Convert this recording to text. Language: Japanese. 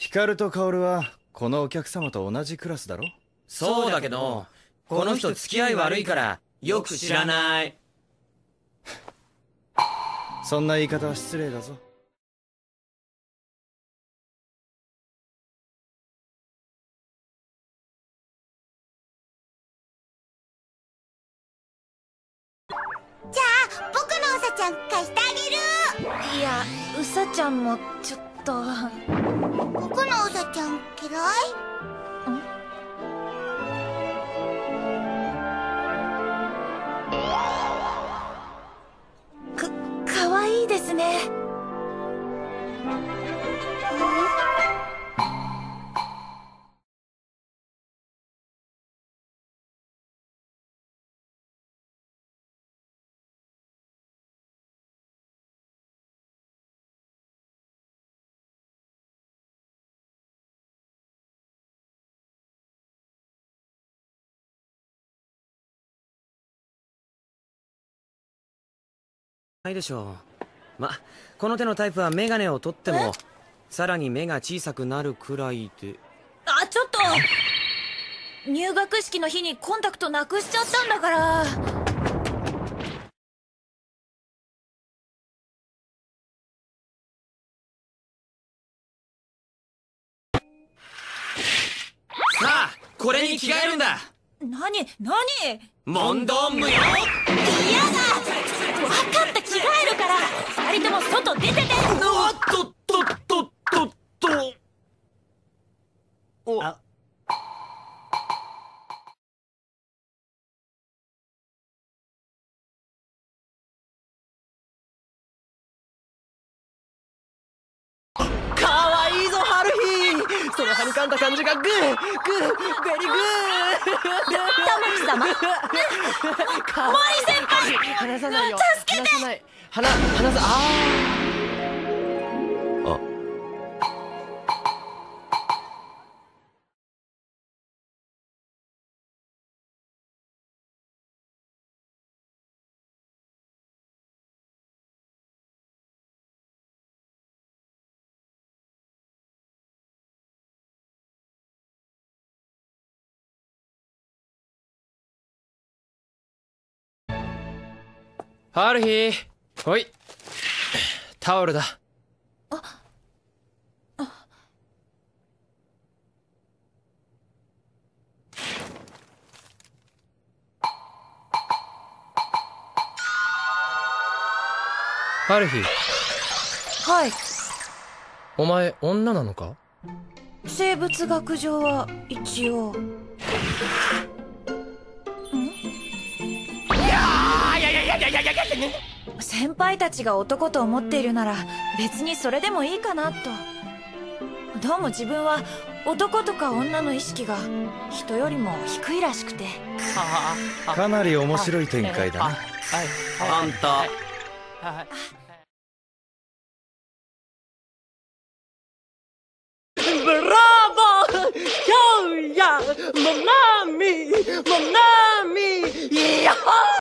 ヒカルとカオルはこのお客様と同じクラスだろ。 そうだけど、この人付き合い悪いからよく知らない。 そんな言い方は失礼だぞ。 じゃあ僕のうさちゃん貸してあげる。 いや、うさちゃんもちょっと。 僕のうさちゃん嫌い？ かわいいですね。 ないでしょう。この手のタイプはメガネを取ってもさらに目が小さくなるくらいで。 あ、ちょっと入学式の日にコンタクトなくしちゃったんだから。 さあ、これに着替えるんだ。 何問答無用。 嫌だ。分かった、着替えるから。二人とも外出てて。 おっと。かわいいぞ、ハルヒー。そのはにかんだ感じがベリグー。 玉木様。森先輩、 離さないよ。 助けて。 離さない。離さ、ハルヒー、ほい。タオルだ。ハルヒー。 はい。 お前女なのか？ 生物学上は一応。先輩たちが男と思っているなら別にそれでもいいかなと。どうも自分は男とか女の意識が人よりも低いらしくて。 かなり面白い展開だな。 あんた。 Bravo! Yo, yeah! Mamma mia! Mamma mia! Yeah!